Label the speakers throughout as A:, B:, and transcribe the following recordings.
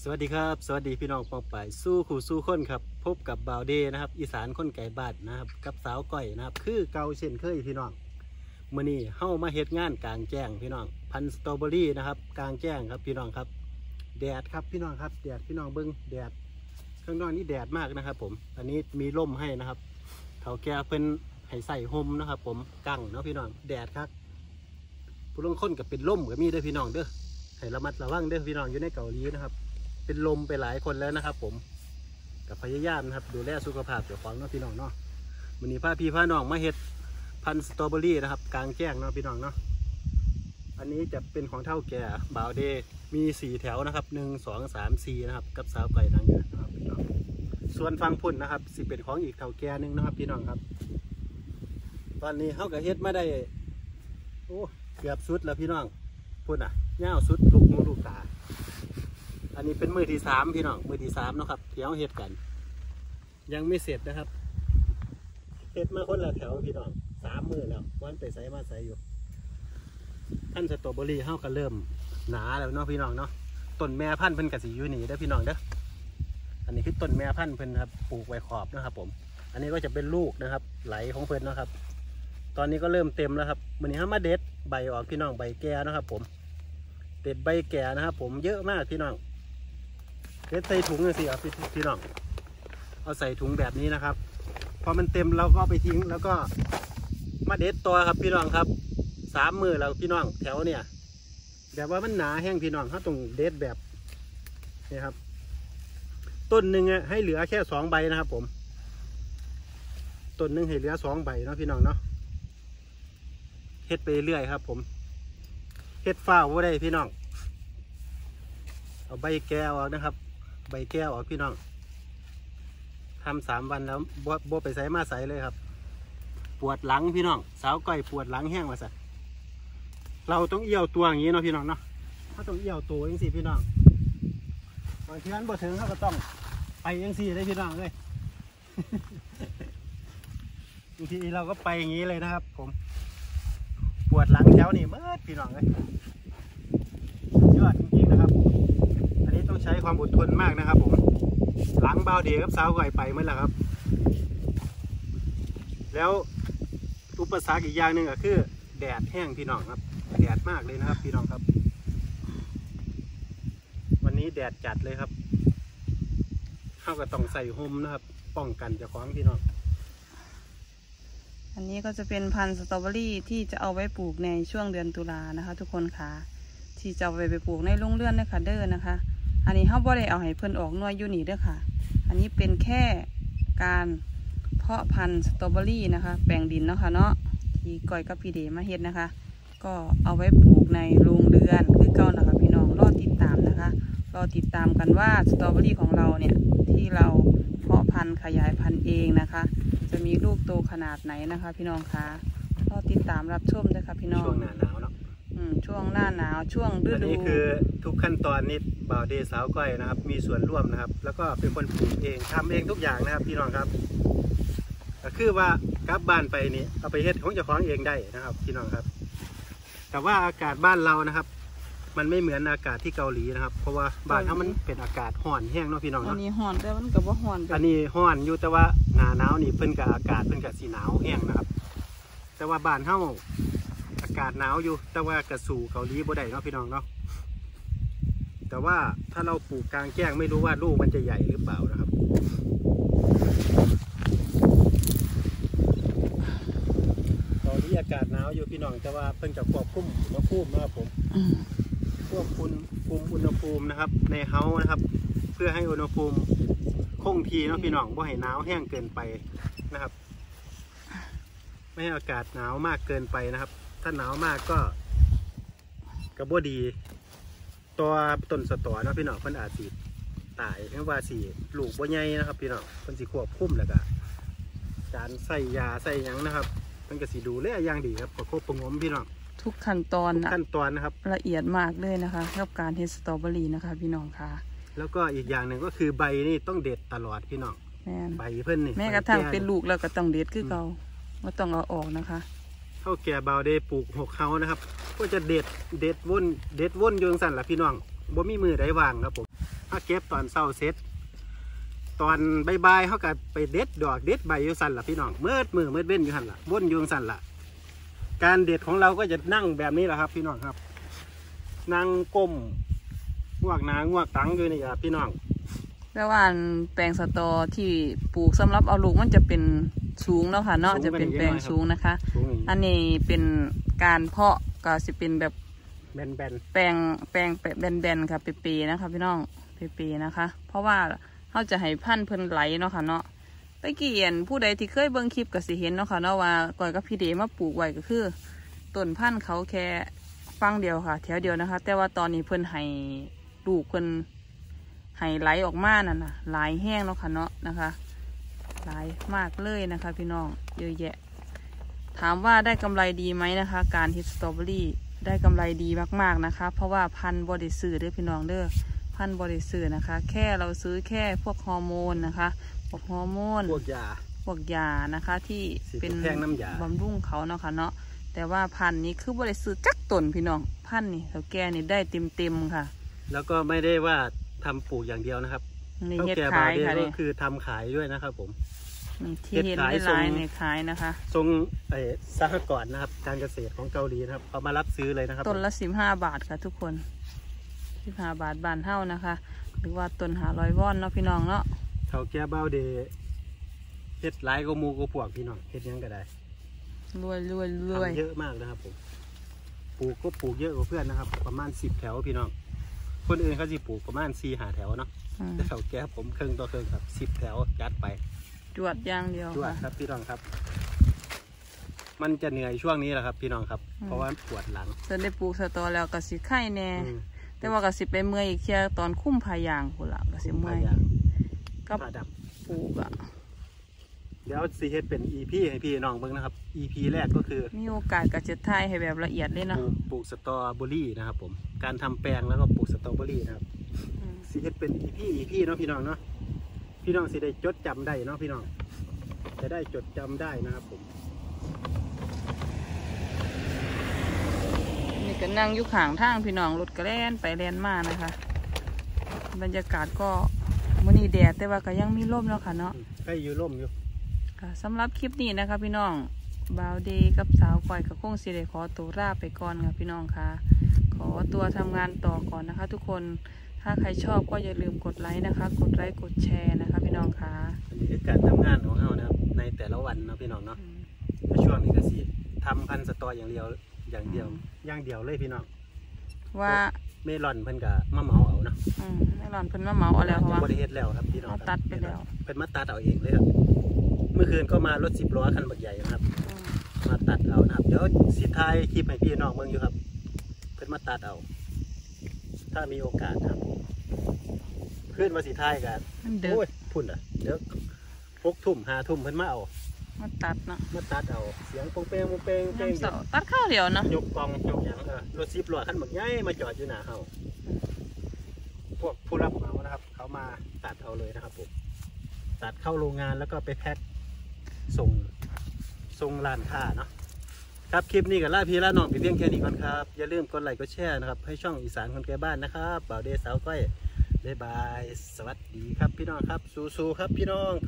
A: สวัสดีครับสวัสดีพี่น้องปองป่ายสู้ขู่สู้คนครับพบกับบ่าวเดนะครับอีสานคนไก่บ้านนะครับกับสาวก้อยนะครับคือเก่าเช่นเคยพี่น้องมื้อนี้เฮ้ามาเฮ็ดงานกลางแจ้งพี่น้องพันสตรอเบอรี่นะครับกลางแจ้งครับพี่น้องครับแดดครับพี่น้องครับแดดพี่น้องเบิ้งแดดข้างนอกนี่แดดมากนะครับผมอันนี้มีร่มให้นะครับเถาแก่เป็นให้ใส่ห่มนะครับผมกั้งเนาะพี่น้องแดดครับผู้ลงคนกับเป็นร่มก็มีเด้อพี่น้องเด้อให้ระมัดระวังเด้อพี่น้องอยู่ในเกาหลีนะครับเป็นลมไปหลายคนแล้วนะครับผมกับพยายามนะครับดูแลสุขภาพเจ้าของเนาะพี่น้องเนาะวันนี้พาพี่พาน้องมาเฮ็ดพันธุ์สตรอเบอรี่นะครับกลางแจ้งเนาะพี่น้องเนาะอันนี้จะเป็นของเท่าแก่บ่าวเดมี4แถวนะครับ1 2 3 4นะครับกับสาวไก่นางเงินนะครับพี่น้องส่วนฟังพุ่นนะครับสิเป็นของอีกเท่าแก่นึงนะครับพี่น้องครับตอนนี้เขากับเฮ็ดมาได้โอ้เกือบสุดแล้วพี่น้องพุ่นอ่ะเงาสุดลูกหูลูกตาอันนี้เป็นมือที่3พี่น้องมือที่3นะครับเดี๋ยวเฮ็ดกันยังไม่เสร็จนะครับเฮ็ดมาคนละแถวพี่น้อง3 มือแล้ววันไปใส่มาใส่อยู่พันธุ์สตรอเบอรี่เฮาก็เริ่มหนาแล้วเนาะพี่น้องเนาะต้นแม่พันธุ์เพิ่นก็สิอยู่นี่เด้อพี่น้องเด้ออันนี้คือต้นแม่พันธุ์เพิ่นครับปลูกไว้ขอบนะครับผมอันนี้ก็จะเป็นลูกนะครับไหลของเพิ่นนะครับตอนนี้ก็เริ่มเต็มแล้วครับวันนี้เฮามาเด็ดใบออกพี่น้องใบแก่นะครับผมเด็ดใบแก่นะครับผมเยอะมากพี่น้องเด็ดใส่ถุงเลยสิครับพี่น้องเอาใส่ถุงแบบนี้นะครับพอมันเต็มเราก็ไปทิ้งแล้วก็มาเด็ดตัวครับพี่น้องครับ3 มือแล้วพี่น้องแถวเนี่ยแบบว่ามันหนาแห้งพี่น้องเขาต้องเด็ดแบบนี่ครับต้นหนึ่งให้เหลือแค่2 ใบนะครับผมต้นหนึ่งให้เหลือ2 ใบเนาะพี่น้องเนาะเฮ็ดไปเรื่อยครับผมเฮ็ดฝ้าว่าได้พี่น้องเอาใบแก้วออกนะครับใบแก้วออกพี่น้องทำ3 วันแล้วบ่ไปใส่มาใส่เลยครับปวดหลังพี่น้องสาวก้อยปวดหลังแห้งมาสัตว์เราต้องเอี่ยวตัวอย่างนี้เนาะพี่น้องเนาะเขาต้องเอี่ยวตัวอย่างสิพี่น้องบางทีนั้นบ่ถึงเขาก็ต้องไปอย่างสิได้พี่น้องเลย บางทีเราก็ไปอย่างนี้เลยนะครับผมปวดหลังแถวนี่เมื่อพี่น้องเลยยอดจริงๆนะครับอันนี้ต้องใช้ความอดทนมากนะครับผมหลังเบาเดียกับสาวก่อยไปเมื่อไหร่ครับแล้วอุปสรรคอีกอย่างหนึ่งก็คือแดดแห้งพี่น้องครับแดดมากเลยนะครับพี่น้องครับวันนี้แดดจัดเลยครับเขาก็ต้องใส่ห่มนะครับป้องกันเจ้าของพี่น้อง
B: อันนี้ก็จะเป็นพันธุ์สตรอเบอรี่ที่จะเอาไว้ปลูกในช่วงเดือนตุลานะคะทุกคนค่ะที่จะเอาไปปลูกในโรงเรือนนะคะเด้อนะคะอันนี้เขาบ่ได้เอาให้เพิ่นออกหน่วยอยู่นี่เด้อค่ะอันนี้เป็นแค่การเพาะพันธุ์สตรอเบอรี่นะคะแปลงดินเนาะค่ะเนาะที่ก้อยกับพี่เดมาเฮ็ดนะคะก็เอาไว้ปลูกในโรงเรือนคือเก่านะคะพี่น้องรอติดตามนะคะรอติดตามกันว่าสตรอเบอรี่ของเราเนี่ยที่เราเพาะพันธุ์ขยายพันธุ์เองนะคะจะมีลูกโตขนาดไหนนะคะพี่น้องคะรอติดตามรับชมด้วยค่ะพี่น้อง
A: ช่วงหน้าหนาวเนาะ
B: ช่วงหน้าหนาวช่วงฤดูอัน
A: นี้คือทุกขั้นตอนนี้บ่าวเดสาวก้อยนะครับมีส่วนร่วมนะครับแล้วก็เป็นคนปลูกเองทำเองทุกอย่างนะครับพี่น้องครับก็คือว่ากลับบ้านไปนี่เอาไปเฮ็ดของเจ้าของเองได้นะครับพี่น้องครับแต่ว่าอากาศบ้านเรานะครับมันไม่เหมือนอากาศที่เกาหลีนะครับเพราะว่าบ้านเขามันเป็นอากาศร้อนแห้งเนาะพี่น้องเนาะ
B: อันนี้ร้อนแต่มันก็บ่ร้อน
A: อันนี้ร้อนอยู่แต่ว่าหน้าหนาวนี่เพิ่นกับอากาศเพิ่นกับสีหนาวแห้งนะครับแต่ว่าบ้านเขาอากาศหนาวอยู่แต่ว่ากระสู่เกาหลีบ่ได้เนาะพี่น้องเนาะแต่ว่าถ้าเราปลูกกลางแจ้งไม่รู้ว่าลูกมันจะใหญ่หรือเปล่านะครับตอนนี้อากาศหนาวอยู่พี่น้องแต่ว่าเพิ่นจะควบคุมอุณหภูมินะครับผมควบคุมอุณหภูมินะครับในเฮานะครับเพื่อให้อุณหภูมิคงที่เนาะพี่น้องบ่ให้หนาวแห้งเกินไปนะครับไม่ให้อากาศหนาวมากเกินไปนะครับถ้าหนาวมากก็บ่ดีตัวต้นสตอเนาะพี่น้องเพิ่นอาจสิตายเพราะว่าสิลูกบ่ใหญ่นะครับพี่น้องเพิ่นสิควบคุมแล้วก็การใส่ยาใส่หยังนะครับเพิ่นก็สิดูแลอย่างดีครับประคบประงมพี่น้อง
B: ทุกขั้นตอน
A: นะครับ
B: ละเอียดมากเลยนะคะกับการเฮ็ดสตรอเบอรี่นะคะพี่น้องค่ะ
A: แล้วก็อีกอย่างหนึ่งก็คือใบนี่ต้องเด็ดตลอดพี่น้องใบเพิ่นนี่
B: แม้กระทั่งเป็นลูกแล้วก็ต้องเด็ดคือเก่าไม่ต้องเอาออกนะคะ
A: เท่าแก่บ่าวเดปลูก6 เขานะครับก็จะเด็ดวนอยู่สั่นละพี่น้องบ่มีมือได้วางครับผมเขาเก็บตอนเช้าเสร็จตอนบ่ายๆเขาก็ไปเด็ดดอกเด็ดใบอยู่สั่นล่ะพี่น้องมืดเว้นอยู่สั่นล่ะวนอยู่สั่นล่ะการเด็ดของเราก็จะนั่งแบบนี้แหละครับพี่น้องครับนั่งก้มงวกหนางวกตังอยู่นี่ครับพี่น้อง
B: แต่ว่าแปลงสตอที่ปลูกสำหรับเอาลูกมันจะเป็นสูงแล้วค่ะเนาะจะเป็นแปลงสูงนะคะอันนี้เป็นการเพาะก็จะเป็นแบบ
A: แบน
B: แปลงแบนๆค่ะเปๆนะคะพี่น้องเปๆนะคะเพราะว่าเขาจะให้พันธุ์เพิ่นไหลเนาะค่ะเนาะตะกี้ผู้ใดที่เคยเบิ่งคลิปก็สิเห็นเนาะค่ะเนาะว่าก่อยกับพี่เดมาปลูกไว้ก็คือต้นพันธุ์เขาแค่ฟังเดียวค่ะแถวเดียวนะคะแต่ว่าตอนนี้เพิ่นให้ลูกเพิ่นให้ไหลออกมานั่นน่ะหลายแห้งเนาะค่ะเนาะนะคะหลายมากเลยนะคะพี่น้องเยอะแยะถามว่าได้กำไรดีไหมนะคะการเฮ็ดสตรอเบอรี่ได้กำไรดีมากๆนะคะเพราะว่าพันธุ์บ่ได้ซื้อเด้อพี่น้องเด้อพันธุ์บ่ได้ซื้อนะคะแค่เราซื้อแค่พวกฮอร์โมนนะคะพวกฮอร์โมน
A: พวกยา
B: นะคะที่เป็นบำรุงเขาเนาะค่ะเนาะแต่ว่าพันธุ์นี้คือบริสุทธิ์จักต้นพี่น้องพันธุ์นี่เท่าแก่นี่ได้เต็มค่ะ
A: แล้วก็ไม่ได้ว่าทำปลูกอย่างเดียวนะครับ
B: เท่าแก่ขายค่ะ
A: ก็คือทำขายด้วยนะครับผม
B: นี่ที่เห็นได้ลายในขายนะคะ
A: ทรงสหกรณ์นะครับการเกษตรของเกาหลีนะครับเอามารับซื้อเลยนะครับ
B: ต้นละ15 บาทค่ะทุกคน15 บาทบานเท่านะคะหรือว่าต้น500 วอนเนาะพี่น้องเนาะ
A: เท่าแก่เบ้าเดเฮ็ดหลายก็มูก็พวกพี่น้องเฮ็ดยังก็ได้
B: รวย
A: เยอะมากนะครับผมปลูกก็ปลูกเยอะกว่าเพื่อนนะครับประมาณ10 แถวพี่น้องคนอื่นเขาสิปลูกประมาณ4-5 แถวเนาะแต่เท่าแก่ผมครึ่งต่อครึ่งครับ10 แถวยัดไป
B: จวดอย่างเดียว
A: จวดครับพี่น้องครับมันจะเหนื่อยช่วงนี้แหละครับพี่น้องครับเพราะว่าปวดหลัง
B: จะได้ปลูกสตอแล้วก็สิไข่แน่แต่ว่าก็สิไปเมื่อยอีกแค่ตอนคุ้มพายางพุ่นละก็สิเมื่อยก็ปลูก
A: เดี๋ยวสิเฮ็ดเป็น EP ให้พี่น้องเบิ่งนะครับ EP แรกก็คือ
B: มีโอกาสก็จะถ่ายให้แบบละเอียดเลยเนาะ
A: ปลูกสตรอเบอรี่นะครับผมการทำแปลงแล้วก็ปลูกสตรอเบอรี่นะครับสิเฮ็ดเป็น EP เนาะพี่น้องเนาะพี่น้องสิได้จดจำได้เนาะพี่น้องจะได้จดจำได้นะครับผม
B: นี่ก็นั่งอยู่ข้างทางพี่น้องรถก็แล่นไปแล่นมานะคะบรรยากาศก็มื้อนี้แดดแต่ว่าก็ยังมีลมแล้วค่ะเนาะ
A: ใกล้อยู่ลมอยู่
B: สำหรับคลิปนี้นะคะพี่น้องบ่าวเดย์กับสาวก้อยกับคงสิได้ขอตัวลาไปก่อนค่ะพี่น้องค่ะขอตัวทำงานต่อก่อนนะคะทุกคนถ้าใครชอบก็อย่าลืมกดไลค์นะคะกดไลค์กดแชร์นะคะพี่น้องค่ะ
A: อันนี้คือการทำงานของเรานะครับในแต่ละวันเนาะพี่น้องเนาะในช่วงนี้ก็สิทำพันธุ์สตออย่างเดียวเลยพี่น้อง
B: ว่า
A: เมลอนเพิ่นกับมะเมาเอาเนาะ
B: เมลอนเพิ่นมะเมาเอาแล้วเพราะว่า
A: บริเฮ็ดแล้วครับพี่น้อง
B: ตัดไปแล้ว
A: เพิ่นมาตัดเอาเองเลยครับเมื่อคืนก็มารถ10 ล้อคันบักใหญ่นะครับมาตัดเอานะครับเดี๋ยวสิท้ายคลิปให้พี่น้องเบิ่งอยู่ครับเพิ่นมาตัดเอาถ้ามีโอกาสครับขึ้นมาสิท้ายกันโอ้ยพุ่นอ่ะเดี๋ยว6 ทุ่ม5 ทุ่มเพิ่นมาเอา
B: มาตัดเนาะ
A: มาตัดเอาเสียงโปงเปง
B: ตัดข้าวเดียวนะ
A: ยกกองยกอย่างรถ10 ล้อคันบักใหญ่มาจอดอยู่หน้าเฮาพวกผู้รับเหมานะครับเขามาตัดเอาเลยนะครับผมตัดเข้าโรงงานแล้วก็ไปแพ็คส่งร้านค้าเนาะครับคลิปนี้กับล่าพี่ล่าน้องไปเพียงแค่นี้ก่อนครับอย่าลืมกดไลค์กดแชร์นะครับให้ช่องอีสานคนแก่บ้านนะครับบ่าวเดย์สาวก้อยบ๊ายบายสวัสดีครับพี่น้องครับสู้ๆครับพี่น้อง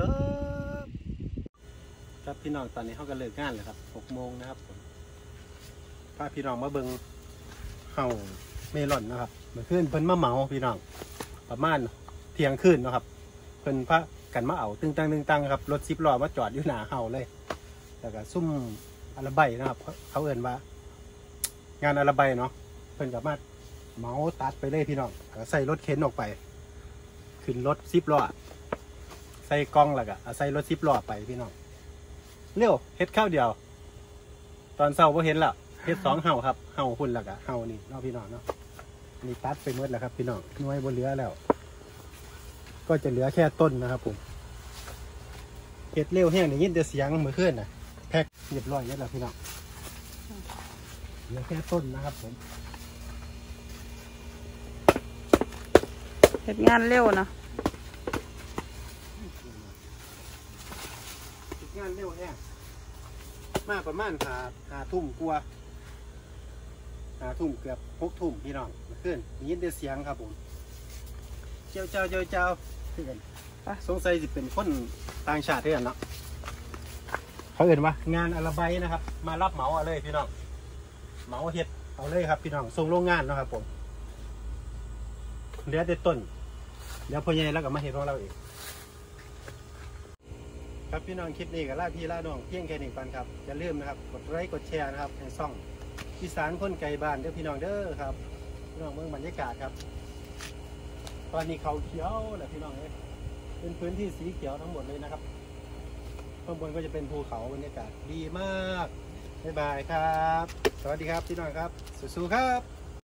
A: ครับพี่น้องตอนนี้เขาก็เลิกงานแล้วครับ6 โมงนะครับพาพี่น้องมาเบิ่งเห่าเมลอนนะครับเมื่อคืนเพิ่นมาเหมาพี่น้องประมาณเที่ยงคืนนะครับเพิ่นพากันมาเอาตึงตังครับรถ10 ล้อมาจอดอยู่หน้าเห่าเลยแล้วก็ซุ่มอาราไบนะครับเขาเอ่นว่างานอาราไบเนาะเพิ่นกับมาเหมาตัดไปเลยพี่น้องใส่รถเข็นออกไปขึ้นรถ10 ล้อใส่กล้องแล้วก็ใส่รถ10 ล้อไปพี่น้องเร็วเฮ็ดข้าวเดียวตอนเช้าพอเห็นแล้วเฮ็ด2 เห่าครับเห่าหุ่นแล้วก็เห่านี่เนาะพี่น้องเนาะนี่ตัดไปหมดแล้วครับพี่น้องน้อยบนเหลือแล้วก็จะเหลือแค่ต้นนะครับผมเฮ็ดเร็วแห้งได้ยินแต่เสียงมือขึ้นนะแพ็คเรียบร้อยแล้วพี่น้องเหลือแค่ต้นนะครับผม
B: เฮ็ดงานเร็วนะ
A: เฮ็ดงานเร็วแห้งมาประมาณ5 ทุ่มกว่า5 ทุ่มเกือบ6 ทุ่มพี่น้องมือขึ้นได้ยินแต่เสียงครับผมเจ้าคือกันสงสัยสิเป็นคนต่างชาติเท่านั้นเนาะเขาเอ่นว่างานอาราไบนะครับมารับเหมาเอาเลยพี่น้องเหมาเฮ็ดเอาเลยครับพี่น้องส่งโรงงานเนาะครับผมเหลือแต่ต้นเดี๋ยวพ่อใหญ่แล้วก็มาเฮ็ดของเราเองครับพี่น้องคลิปนี้กับล่าพี่ล่าน้องเพียงแค่นี้ก่อนครับอย่าลืมนะครับกดไลค์กดแชร์นะครับในช่องอีสานคนไกลบ้านเด้อพี่น้องเด้อครับพี่น้องเมืองบรรยากาศครับตอนนี้เขาเขียวแหละพี่น้องเอ้ยเป็นพื้นที่สีเขียวทั้งหมดเลยนะครับข้างบนก็จะเป็นภูเขาบรรยากาศดีมากบ๊ายบายครับสวัสดีครับพี่น้องครับสู้ๆครับ